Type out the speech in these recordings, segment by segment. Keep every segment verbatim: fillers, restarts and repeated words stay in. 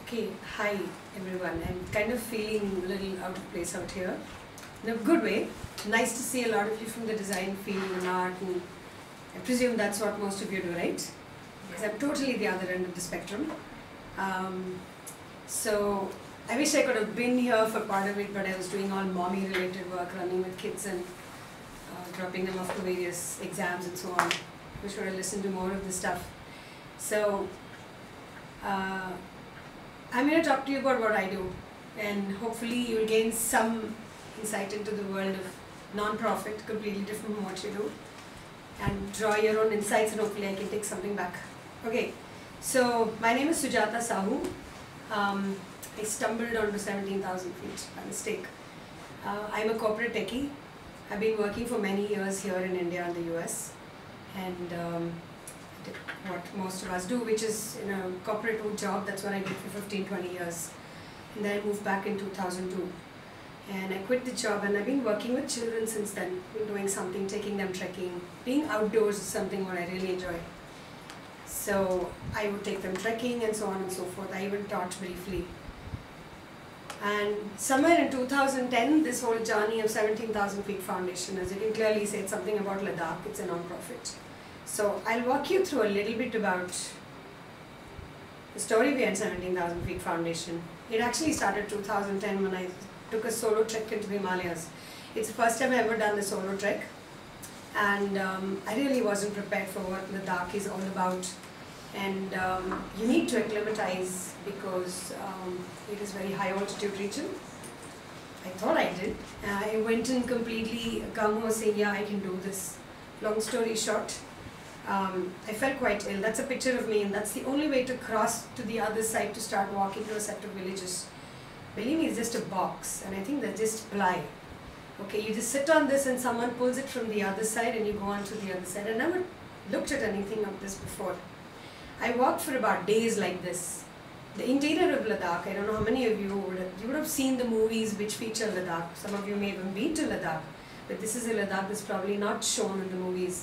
Okay, hi everyone. I'm kind of feeling a little out of place out here. In a good way. Nice to see a lot of you from the design field and art, and I presume that's what most of you do, right? Because I'm totally the other end of the spectrum. Um, so I wish I could have been here for part of it, but I was doing all mommy related work, running with kids and uh, dropping them off to various exams and so on. Wish I would have listened to more of this stuff. So uh, I'm going to talk to you about what I do, and hopefully you'll gain some insight into the world of non-profit, completely different from what you do, and draw your own insights, and hopefully I can take something back. Okay, so my name is Sujata Sahu. Um, I stumbled onto seventeen thousand feet by mistake. Uh, I'm a corporate techie. I've been working for many years here in India and the U S, and um, did what most of us do, which is in a corporate job. That's what I did for fifteen, twenty years. And then I moved back in two thousand two. And I quit the job, and I've been working with children since then. Been doing something, taking them trekking. Being outdoors is something what I really enjoy. So I would take them trekking and so on and so forth. I even taught briefly. And somewhere in two thousand ten, this whole journey of seventeen thousand feet foundation, as you can clearly say, it's something about Ladakh. It's a non-profit. So I'll walk you through a little bit about the story behind seventeen thousand feet foundation. It actually started two thousand ten when I took a solo trek into the Himalayas. It's the first time I've ever done the solo trek, and um, I really wasn't prepared for what Ladakh is all about. And um, you need to acclimatize because um, it is very high altitude region. I thought I did. I went in completely gung-ho saying, yeah, I can do this. Long story short, um, I felt quite ill. That's a picture of me, and that's the only way to cross to the other side to start walking to a set of villages. Believe me, it's just a box, and I think they're just ply. Okay, you just sit on this and someone pulls it from the other side and you go on to the other side. I never looked at anything of this before. I walked for about days like this. The interior of Ladakh, I don't know how many of you would have, you would have seen the movies which feature Ladakh. Some of you may have been to Ladakh, but this is a Ladakh that's probably not shown in the movies.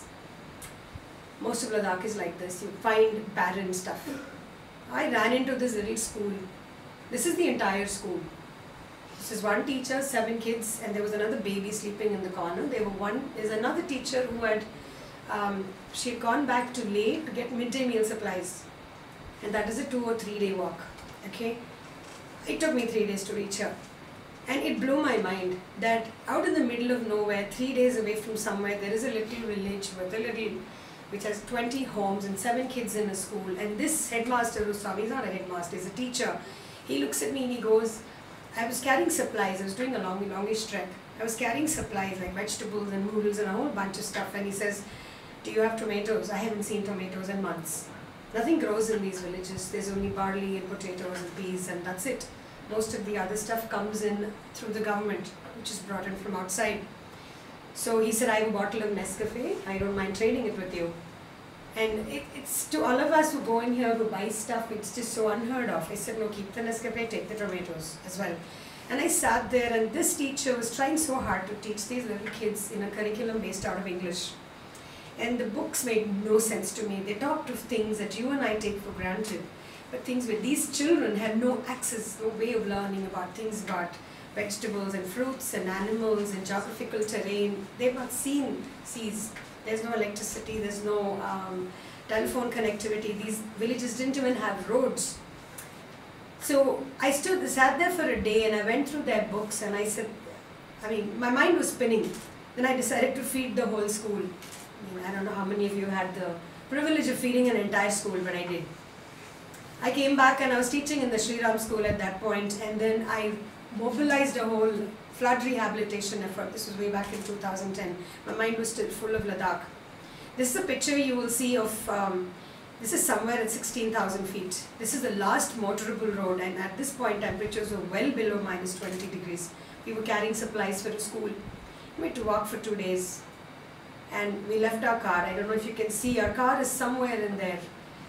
Most of Ladakh is like this. You find barren stuff. I ran into this little school. This is the entire school. This is one teacher, seven kids, and there was another baby sleeping in the corner. There were one, there's another teacher who had, um, she had gone back to late to get midday meal supplies. And that is a two or three day walk, okay? It took me three days to reach her. And it blew my mind that out in the middle of nowhere, three days away from somewhere, there is a little village with a little, which has twenty homes and seven kids in a school. And this headmaster who saw me, he's not a headmaster, he's a teacher. He looks at me and he goes, I was carrying supplies, I was doing a long, longish trek. I was carrying supplies like vegetables and noodles and a whole bunch of stuff. And he says, do you have tomatoes? I haven't seen tomatoes in months. Nothing grows in these villages. There's only barley and potatoes and peas, and that's it. Most of the other stuff comes in through the government, which is brought in from outside. So he said, I have a bottle of Nescafe. I don't mind trading it with you. And it, it's to all of us who go in here, who buy stuff, it's just so unheard of. I said, no, keep the Nescafe, take the tomatoes as well. And I sat there, and this teacher was trying so hard to teach these little kids in a curriculum based out of English. And the books made no sense to me. They talked of things that you and I take for granted, but things where these children had no access, no way of learning about things about vegetables and fruits and animals and geographical terrain. They've not seen seas. There's no electricity, there's no um, telephone connectivity. These villages didn't even have roads. So I stood, sat there for a day, and I went through their books, and I said, I mean, my mind was spinning. Then I decided to feed the whole school. I mean, I don't know how many of you had the privilege of feeding an entire school, but I did. I came back and I was teaching in the Sri Ram school at that point, and then I mobilized a whole flood rehabilitation effort. This was way back in two thousand ten. My mind was still full of Ladakh. This is a picture you will see of, um, this is somewhere at sixteen thousand feet. This is the last motorable road, and at this point temperatures were well below minus twenty degrees. We were carrying supplies for a school. We had to walk for two days. And we left our car. I don't know if you can see, our car is somewhere in there.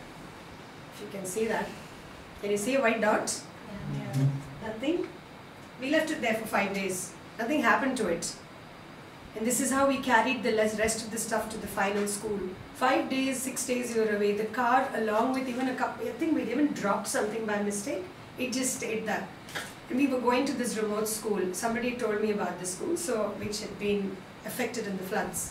If you can see that. Can you see a white dot? Yeah. Yeah. Nothing? We left it there for five days. Nothing happened to it. And this is how we carried the rest of the stuff to the final school. Five days, six days you were away. The car, along with even a couple, I think we even dropped something by mistake. It just stayed there. And we were going to this remote school. Somebody told me about this school, so which had been affected in the floods.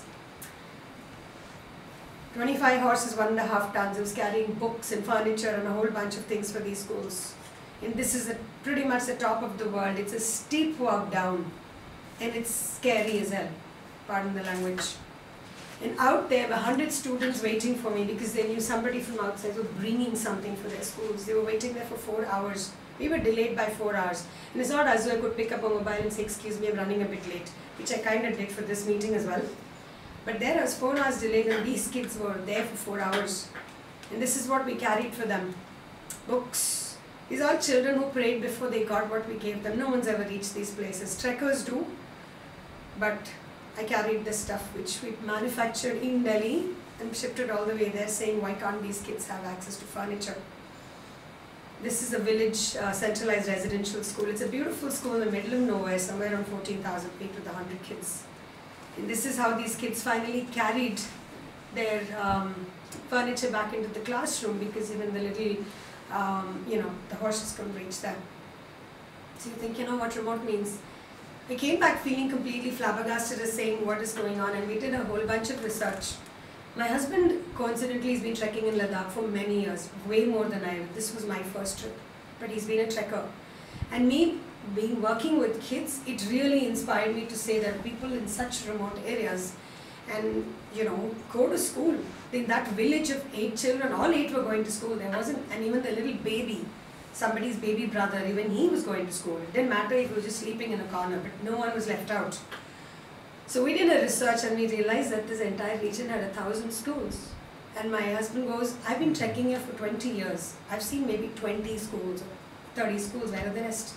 twenty-five horses, one and a half tons. It was carrying books and furniture and a whole bunch of things for these schools. And this is a, pretty much the top of the world. It's a steep walk down, and it's scary as hell. Pardon the language. And out there were one hundred students waiting for me because they knew somebody from outside was bringing something for their schools. They were waiting there for four hours. We were delayed by four hours. And it's not as though I could pick up a mobile and say, excuse me, I'm running a bit late, which I kind of did for this meeting as well. But there I was four hours delayed, and these kids were there for four hours. And this is what we carried for them. Books. These are all children who prayed before they got what we gave them. No one's ever reached these places. Trekkers do. But I carried this stuff which we manufactured in Delhi and shipped it all the way there, saying, why can't these kids have access to furniture? This is a village uh, centralized residential school. It's a beautiful school in the middle of nowhere, somewhere around fourteen thousand feet with one hundred kids. And this is how these kids finally carried their um, furniture back into the classroom, because even the little, um, you know, the horses couldn't reach them. So you think, you know what remote means? We came back feeling completely flabbergasted as saying what is going on, and we did a whole bunch of research. My husband, coincidentally, has been trekking in Ladakh for many years, way more than I have. This was my first trip, but he's been a trekker. And me being working with kids, it really inspired me to say that people in such remote areas, and you know, go to school. In that village of eight children, all eight were going to school. There wasn't, and even the little baby, somebody's baby brother, even he was going to school. It didn't matter if he was just sleeping in a corner, but no one was left out. So we did a research, and we realized that this entire region had a thousand schools. And my husband goes, I've been trekking here for twenty years. I've seen maybe twenty schools, or thirty schools, where are the rest?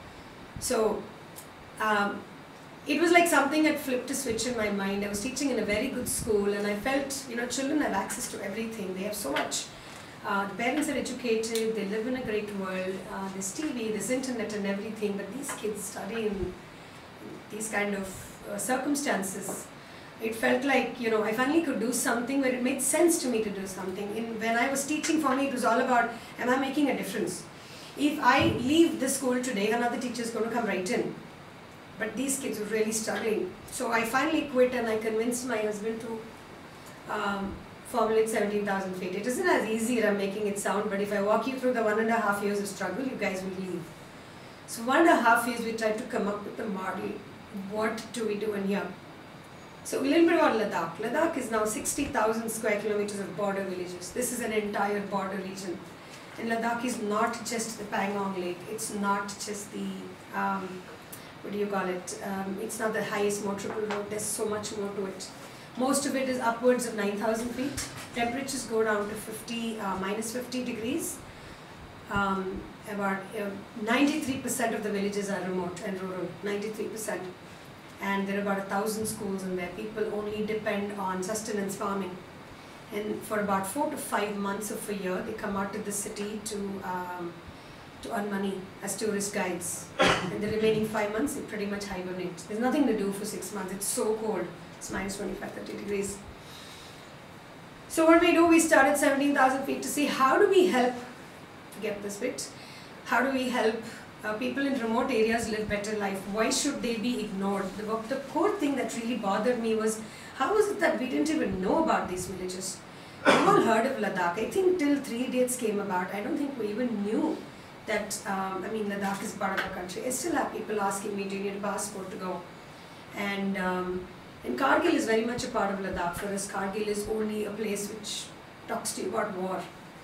So um, it was like something had flipped a switch in my mind. I was teaching in a very good school, and I felt, you know, children have access to everything. They have so much. Uh, the parents are educated, they live in a great world, uh, there's T V, there's internet and everything, but these kids study in these kind of uh, circumstances. It felt like, you know, I finally could do something where it made sense to me to do something. In, when I was teaching, for me, it was all about, am I making a difference? If I leave the school today, another teacher is going to come right in. But these kids were really struggling. So I finally quit, and I convinced my husband to um, formulate seventeen thousand feet. It isn't as easy as I'm making it sound, but if I walk you through the one and a half years of struggle, you guys will leave. So one and a half years we tried to come up with a model. What do we do in here? So a little bit about Ladakh. Ladakh is now sixty thousand square kilometers of border villages. This is an entire border region. And Ladakh is not just the Pangong Lake. It's not just the, um, what do you call it? Um, it's not the highest motorable road. There's so much more to it. Most of it is upwards of nine thousand feet. Temperatures go down to fifty, uh, minus fifty degrees. Um, about ninety-three percent uh, of the villages are remote and rural, ninety-three percent. And there are about a thousand schools in there. People only depend on sustenance farming. And for about four to five months of a year, they come out to the city to um, to earn money as tourist guides. And the remaining five months, they pretty much hibernate. There's nothing to do for six months. It's so cold. It's minus twenty-five, thirty degrees. So what we do, we started seventeen thousand feet to see how do we help, get this bit, how do we help uh, people in remote areas live better life? Why should they be ignored? The, the core thing that really bothered me was, how is it that we didn't even know about these villages? We've all heard of Ladakh. I think till three dates came about, I don't think we even knew that, um, I mean, Ladakh is part of our country. I still have people asking me, do you need a passport to go? And um, And Kargil is very much a part of Ladakh. For us, Kargil is only a place which talks to you about war.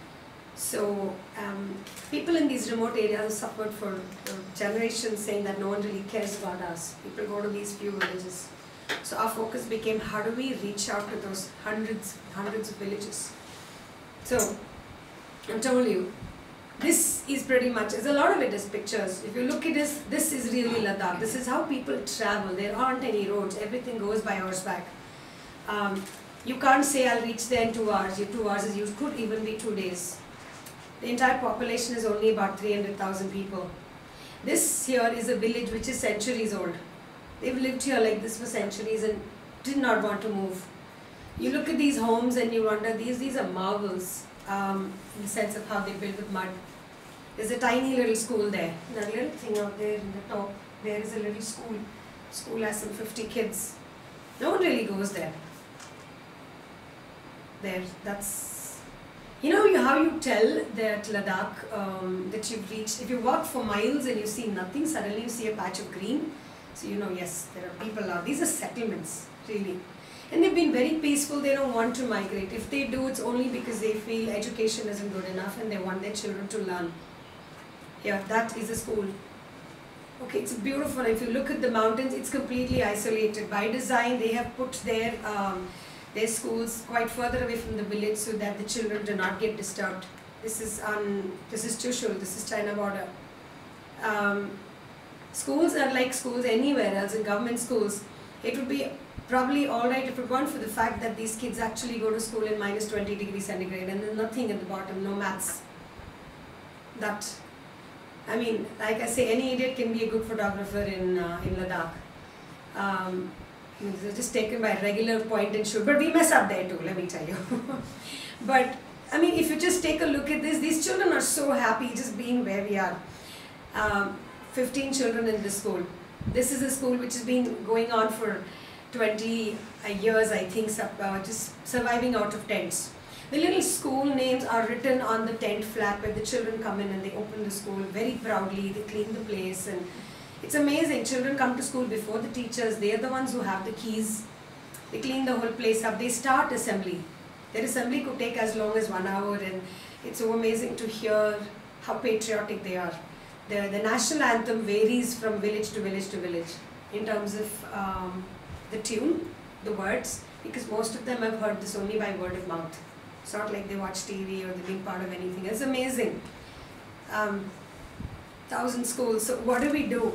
So um, people in these remote areas have suffered for uh, generations, saying that no one really cares about us. People go to these few villages. So our focus became, how do we reach out to those hundreds, hundreds of villages? So I told you, this is pretty much, a lot of it is pictures. If you look at this, this is really Ladakh. This is how people travel. There aren't any roads. Everything goes by horseback. Um, you can't say I'll reach there in two hours. Your two hours is used, could even be two days. The entire population is only about three hundred thousand people. This here is a village which is centuries old. They've lived here like this for centuries and did not want to move. You look at these homes and you wonder, these, these are marvels. Um, in the sense of how they build with mud. There's a tiny little school there. That little thing out there in the top, there is a little school. School has some fifty kids. No one really goes there. There, that's, you know you, how you tell that Ladakh, um, that you've reached, if you walk for miles and you see nothing, suddenly you see a patch of green. So you know, yes, there are people out. These are settlements, really. And they've been very peaceful, they don't want to migrate. If they do, it's only because they feel education isn't good enough and they want their children to learn. Yeah, that is a school. Okay, it's beautiful. If you look at the mountains, it's completely isolated. By design, they have put their, um, their schools quite further away from the village so that the children do not get disturbed. This is, um, this is Chushul, this is China border. Um, schools are like schools anywhere else, in government schools. It would be probably alright if it weren't for the fact that these kids actually go to school in minus twenty degrees centigrade and there's nothing at the bottom, no maths. That, I mean, like I say, any idiot can be a good photographer in, uh, in Ladakh. Um, they're just taken by regular point and shoot, but we mess up there too, let me tell you. But, I mean, if you just take a look at this, these children are so happy just being where we are. Um, fifteen children in this school. This is a school which has been going on for twenty years, I think, uh, just surviving out of tents. The little school names are written on the tent flap where the children come in and they open the school very proudly, they clean the place, and it's amazing. Children come to school before the teachers, they are the ones who have the keys. They clean the whole place up, they start assembly. Their assembly could take as long as one hour and it's so amazing to hear how patriotic they are. The, the national anthem varies from village to village to village in terms of um, the tune, the words, because most of them have heard this only by word of mouth. It's not like they watch T V or they've been part of anything. It's amazing. Um, thousand schools. So what do we do?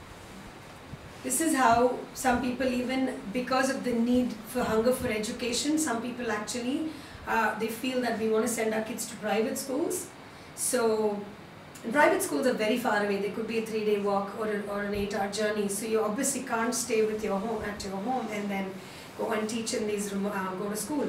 This is how some people, even because of the need for hunger for education, some people actually, uh, they feel that we want to send our kids to private schools. So, and private schools are very far away. They could be a three-day walk or, a, or an eight-hour journey. So you obviously can't stay with your home at your home and then go and teach in these, uh, go to school.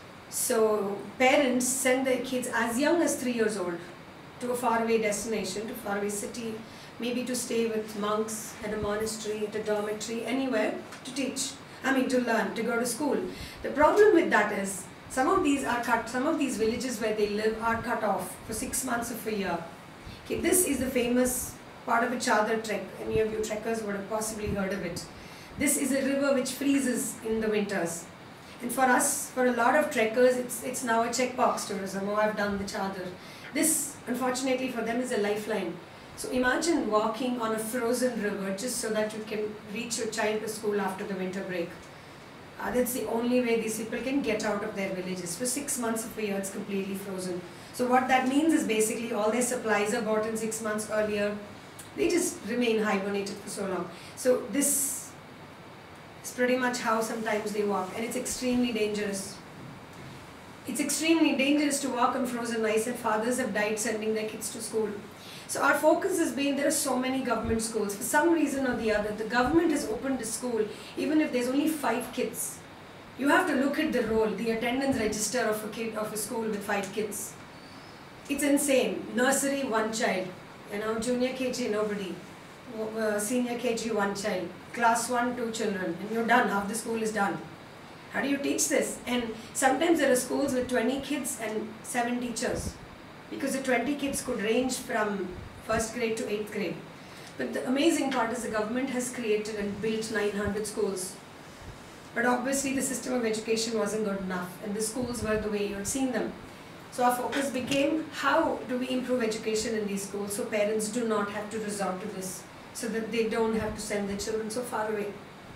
So parents send their kids as young as three years old to a faraway destination, to a faraway city, maybe to stay with monks at a monastery, at a dormitory, anywhere to teach. I mean to learn, to go to school. The problem with that is some of these are cut. Some of these villages where they live are cut off for six months of a year. Okay, this is the famous part of a Chadar trek. Any of you trekkers would have possibly heard of it. This is a river which freezes in the winters. And for us, for a lot of trekkers, it's, it's now a checkbox tourism. Oh, I've done the Chadar. This, unfortunately for them, is a lifeline. So imagine walking on a frozen river just so that you can reach your child to school after the winter break. Uh, that's the only way these people can get out of their villages. For six months of a year, it's completely frozen. So what that means is basically all their supplies are bought in six months earlier. They just remain hibernated for so long. So this is pretty much how sometimes they walk, and it's extremely dangerous. It's extremely dangerous to walk on frozen ice, and fathers have died sending their kids to school. So our focus has been, there are so many government schools. For some reason or the other, the government has opened a school, even if there's only five kids. You have to look at the roll, the attendance register of a kid of a school with five kids. It's insane. Nursery, one child. You know, junior K G, nobody. Uh, senior K G, one child. Class one, two children. And you're done. Half the school is done. How do you teach this? And sometimes there are schools with twenty kids and seven teachers. Because the twenty kids could range from first grade to eighth grade. But the amazing part is the government has created and built nine hundred schools. But obviously the system of education wasn't good enough, and the schools were the way you had seen them. So our focus became, how do we improve education in these schools so parents do not have to resort to this, so that they don't have to send their children so far away.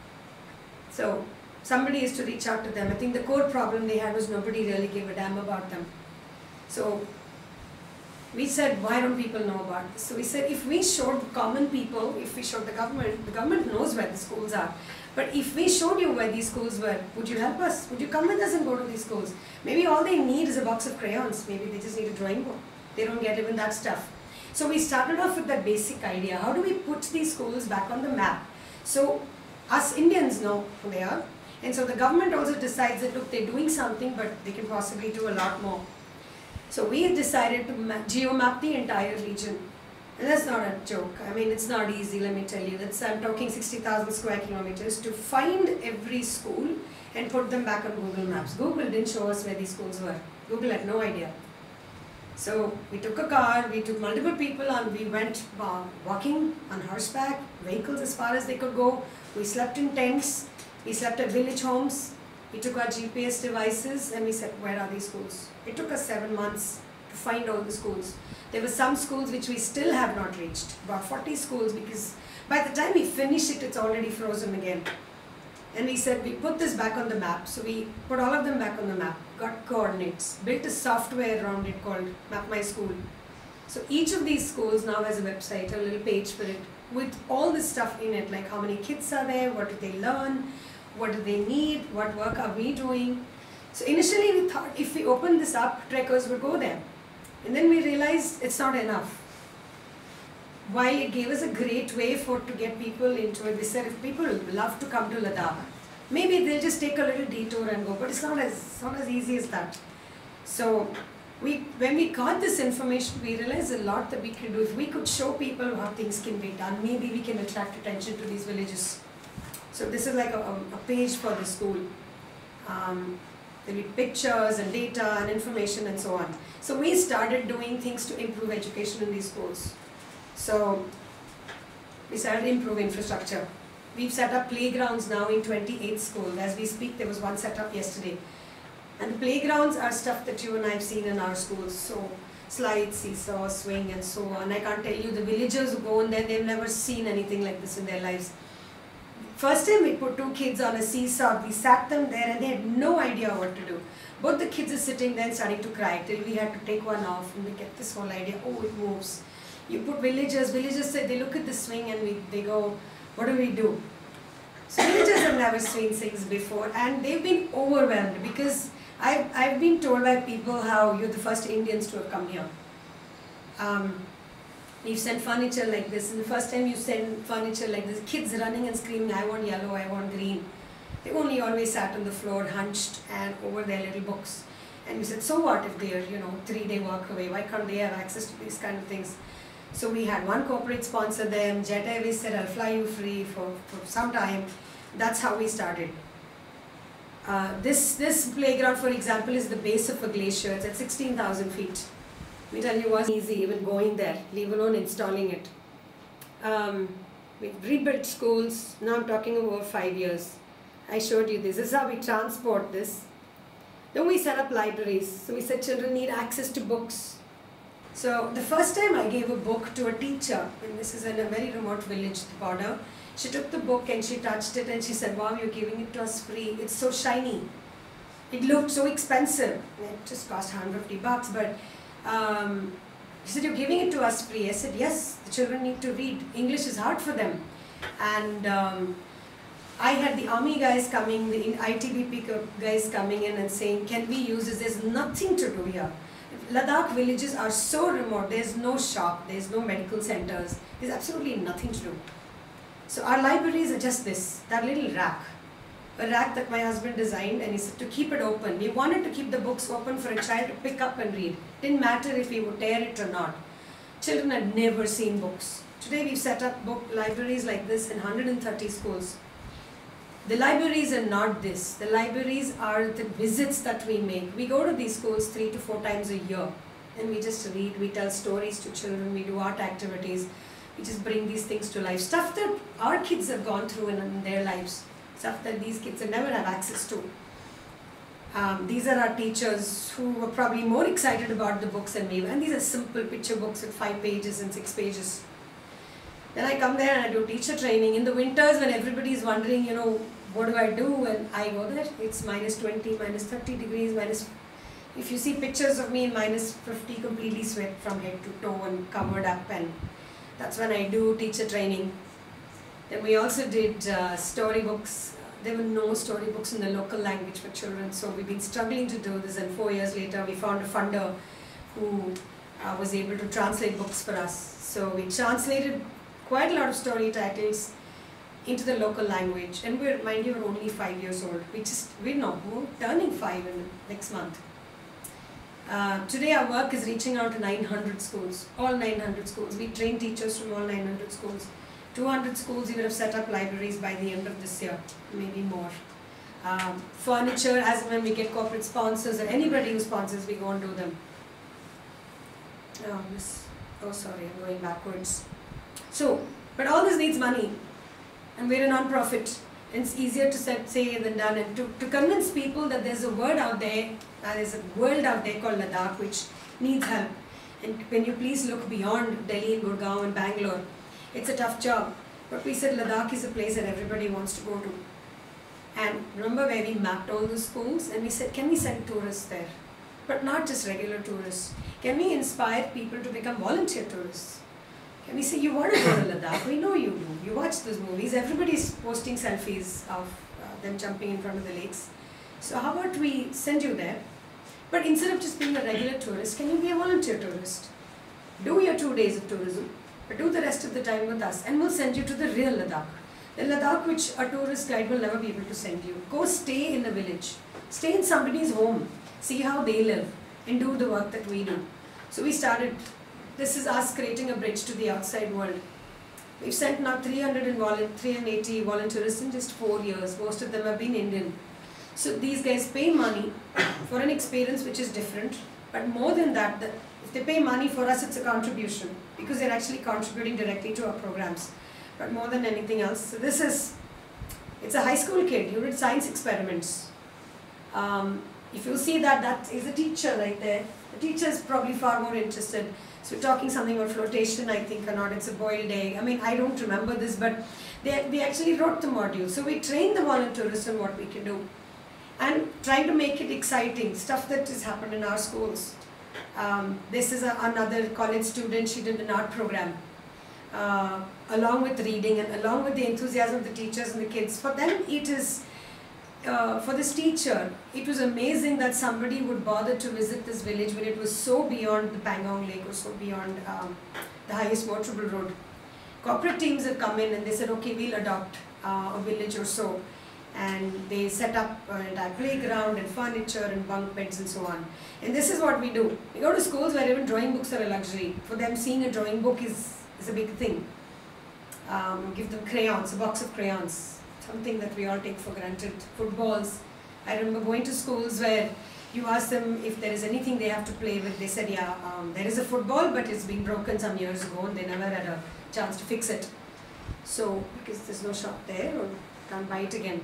So somebody is to reach out to them. I think the core problem they had was nobody really gave a damn about them. So we said, why don't people know about this? So we said, if we showed common people, if we showed the government, the government knows where the schools are. But if we showed you where these schools were, would you help us? Would you come with us and go to these schools? Maybe all they need is a box of crayons. Maybe they just need a drawing book. They don't get even that stuff. So we started off with that basic idea. How do we put these schools back on the map? So us Indians know who they are. And so the government also decides that, look, they're doing something, but they can possibly do a lot more. So we decided to geomap the entire region. And that's not a joke. I mean, it's not easy, let me tell you. That's, I'm talking sixty thousand square kilometers to find every school and put them back on Google Maps. Google didn't show us where these schools were. Google had no idea. So we took a car, we took multiple people, and we went uh, walking on horseback, vehicles as far as they could go. We slept in tents, we slept at village homes. We took our G P S devices and we said, where are these schools? It took us seven months to find all the schools. There were some schools which we still have not reached, about forty schools, because by the time we finish it, it's already frozen again. And we said, we put this back on the map. So we put all of them back on the map, got coordinates, built a software around it called Map My School. So each of these schools now has a website, a little page for it, with all this stuff in it, like how many kids are there, what do they learn, what do they need, what work are we doing. So initially we thought if we open this up, trekkers would go there. And then we realized it's not enough. While it gave us a great way for to get people into it, we said if people love to come to Ladakh, maybe they'll just take a little detour and go, but it's not as, it's not as easy as that. So we, when we got this information, we realized a lot that we can do. If we could show people how things can be done, maybe we can attract attention to these villages. So this is like a, a page for the school. Um, there'll be pictures and data and information and so on. So we started doing things to improve education in these schools. So we started to improve infrastructure. We've set up playgrounds now in twenty-eight schools. As we speak, there was one set up yesterday. And the playgrounds are stuff that you and I have seen in our schools. So slides, seesaw, swing and so on. I can't tell you, the villagers who go in there, they've never seen anything like this in their lives. First time we put two kids on a seesaw, we sat them there and they had no idea what to do. Both the kids are sitting there and starting to cry till we had to take one off and we get this whole idea, oh it moves. You put villagers, villagers say, they look at the swing and we, they go, what do we do? So villagers have never seen things before and they've been overwhelmed because I've, I've been told by people how you're the first Indians to have come here. Um, we've sent furniture like this, and the first time you send furniture like this, kids running and screaming, I want yellow, I want green. They only always sat on the floor, hunched and over their little books. And we said, so what if they're, you know, three-day work away, why can't they have access to these kind of things? So we had one corporate sponsor them, Jet Airways said, I'll fly you free for, for some time. That's how we started. Uh, this, this playground, for example, is the base of a glacier. It's at sixteen thousand feet. We tell you, it wasn't easy even going there, leave alone installing it. Um, we've rebuilt schools. Now I'm talking over five years. I showed you this. This is how we transport this. Then we set up libraries. So we said children need access to books. So the first time I gave a book to a teacher, and this is in a very remote village, the border, she took the book and she touched it and she said, wow, you're giving it to us free. It's so shiny. It looked so expensive. It just cost one hundred fifty bucks, but um, she said, you're giving it to us free. I said, yes, the children need to read. English is hard for them. And um, I had the army guys coming, the I T B P guys coming in and saying, can we use this? There's nothing to do here. Ladakh villages are so remote. There's no shop, there's no medical centers. There's absolutely nothing to do. So our libraries are just this, that little rack. A rack that my husband designed, and he said to keep it open. We wanted to keep the books open for a child to pick up and read. Didn't matter if he would tear it or not. Children had never seen books. Today we've set up book libraries like this in one hundred thirty schools. The libraries are not this. The libraries are the visits that we make. We go to these schools three to four times a year and we just read, we tell stories to children, we do art activities, we just bring these things to life. Stuff that our kids have gone through in, in their lives, stuff that these kids have never had access to. Um, these are our teachers who were probably more excited about the books than me, and these are simple picture books with five pages and six pages. Then I come there and I do teacher training. In the winters when everybody is wondering, you know, what do I do? And I go there, it's minus twenty, minus thirty degrees, minus, if you see pictures of me in minus fifty, completely sweat from head to toe and covered up, and that's when I do teacher training. Then we also did uh, storybooks. There were no storybooks in the local language for children, so we've been struggling to do this, and four years later we found a funder who uh, was able to translate books for us. So we translated quite a lot of story titles into the local language, and we're, mind you, we're only five years old. We just, we're not, we're turning five in next month. Uh, today our work is reaching out to nine hundred schools, all nine hundred schools. We train teachers from all nine hundred schools. two hundred schools we would have set up libraries by the end of this year, maybe more. Um, furniture, as when we get corporate sponsors or anybody who sponsors, we go and do them. Oh, this, oh sorry, I'm going backwards. So, but all this needs money, and we're a non-profit. And it's easier to say, say than done, and to, to convince people that there's a word out there, uh, there's a world out there called Ladakh which needs help. And when you please look beyond Delhi and Gurgaon and Bangalore, it's a tough job. But we said Ladakh is a place that everybody wants to go to. And remember where we mapped all the schools, and we said, can we send tourists there? But not just regular tourists. Can we inspire people to become volunteer tourists? Can we say, you want to go to Ladakh? We know you do. You watch those movies. Everybody's posting selfies of uh, them jumping in front of the lakes. So how about we send you there? But instead of just being a regular tourist, can you be a volunteer tourist? Do your two days of tourism, but do the rest of the time with us, and we'll send you to the real Ladakh. The Ladakh which a tourist guide will never be able to send you. Go stay in a village. Stay in somebody's home. See how they live and do the work that we do. So we started. This is us creating a bridge to the outside world. We've sent now three hundred eighty volunteers in just four years. Most of them have been Indian. So these guys pay money for an experience which is different. But more than that, the, if they pay money for us, it's a contribution because they're actually contributing directly to our programs. But more than anything else, so this is, it's a high school kid. You did science experiments. Um, if you see that, that is a teacher right there. The teacher is probably far more interested. So we're talking something about flotation, I think, or not. It's a boiled egg. I mean, I don't remember this, but they, we actually wrote the module. So we train the volunteers on what we can do. And trying to make it exciting, stuff that has happened in our schools. Um, this is a, another college student, she did an art program. Uh, along with reading and along with the enthusiasm of the teachers and the kids. For them, it is, uh, for this teacher, it was amazing that somebody would bother to visit this village when it was so beyond the Pangong Lake or so beyond um, the highest motorable road. Corporate teams have come in and they said, okay, we'll adopt uh, a village or so. And they set up an entire playground and furniture and bunk beds and so on. And this is what we do. We go to schools where even drawing books are a luxury. For them, seeing a drawing book is, is a big thing. Um, give them crayons, a box of crayons, something that we all take for granted. Footballs. I remember going to schools where you ask them if there is anything they have to play with. They said, yeah, um, there is a football, but it's been broken some years ago and they never had a chance to fix it. So, because there's no shop there, or can't buy it again.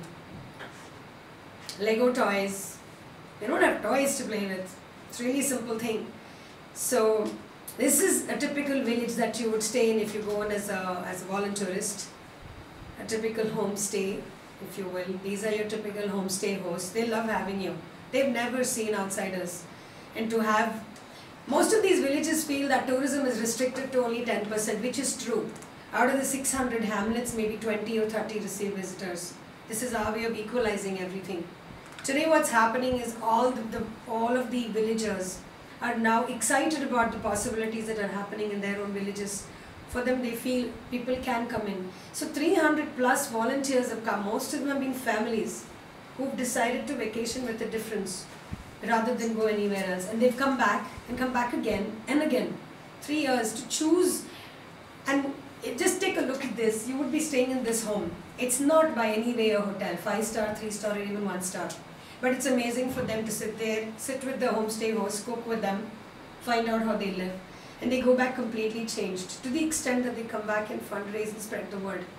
Lego toys. They don't have toys to play with. It's a really simple thing. So, this is a typical village that you would stay in if you go on as a, as a volunteerist. A typical homestay, if you will. These are your typical homestay hosts. They love having you. They've never seen outsiders. And to have, most of these villages feel that tourism is restricted to only ten percent, which is true. Out of the six hundred hamlets, maybe twenty or thirty receive visitors. This is our way of equalizing everything. Today what's happening is all, the, the, all of the villagers are now excited about the possibilities that are happening in their own villages. For them, they feel people can come in. So three hundred plus volunteers have come. Most of them have been families who've decided to vacation with a difference rather than go anywhere else. And they've come back and come back again and again. Three years to choose. And it, just take a look at this. You would be staying in this home. It's not by any way a hotel, five star, three star, or even one star. But it's amazing for them to sit there, sit with the homestay host, cook with them, find out how they live. And they go back completely changed, to the extent that they come back and fundraise and spread the word.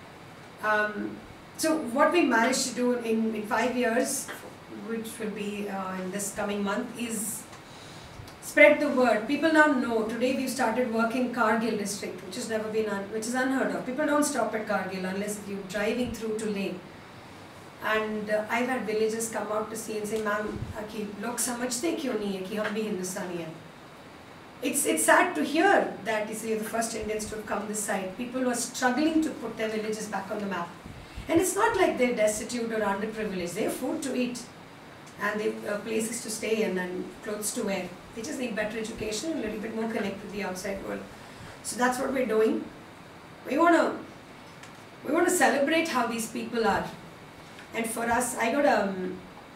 Um, so what we managed to do in, in five years, which will be uh, in this coming month, is spread the word. People now know. Today we've started work in Kargil district, which has never been, un which is unheard of. People don't stop at Kargil unless you're driving through to Leh. And uh, I've had villagers come out to see and say, "Ma'am, ki log samajhte kyun nahi hai ki hum bhi Hindustani hain." It's it's sad to hear that you see the first Indians to have come this side. People who are struggling to put their villages back on the map, and it's not like they're destitute or underprivileged. They have food to eat, and they have uh, places to stay in and clothes to wear. They just need better education and a little bit more connect with the outside world. So that's what we're doing. We wanna we wanna celebrate how these people are. And for us, I got an um,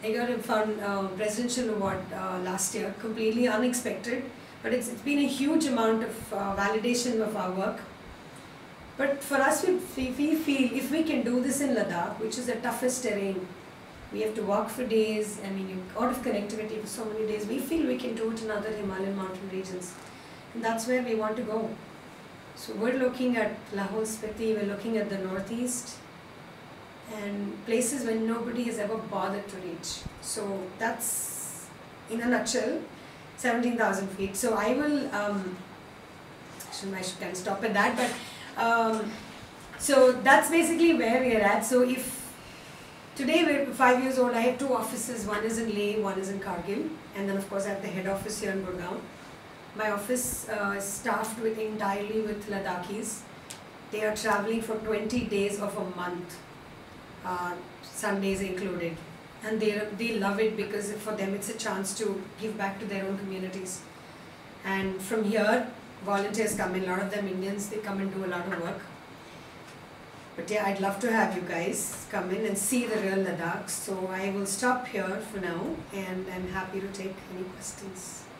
I got a fun uh, presidential award uh, last year, completely unexpected, but it's, it's been a huge amount of uh, validation of our work. But for us, we, we feel if we can do this in Ladakh, which is the toughest terrain, we have to walk for days, I mean, you're out of connectivity for so many days, we feel we can do it in other Himalayan mountain regions. And that's where we want to go. So we're looking at Lahore Spiti, we're looking at the northeast, and places where nobody has ever bothered to reach. So that's, in a nutshell, seventeen thousand feet. So I will, um, I should kind of stop at that, but um, so that's basically where we are at. So if today we're five years old, I have two offices, one is in Leh, one is in Kargil, and then of course I have the head office here in Gurgaon. My office uh, is staffed with entirely with Ladakhis. They are traveling for twenty days of a month, uh, Sundays included. And they, they love it because for them it's a chance to give back to their own communities. And from here, volunteers come in, a lot of them Indians, they come and do a lot of work. But yeah, I'd love to have you guys come in and see the real Ladakh. So I will stop here for now, and I'm happy to take any questions.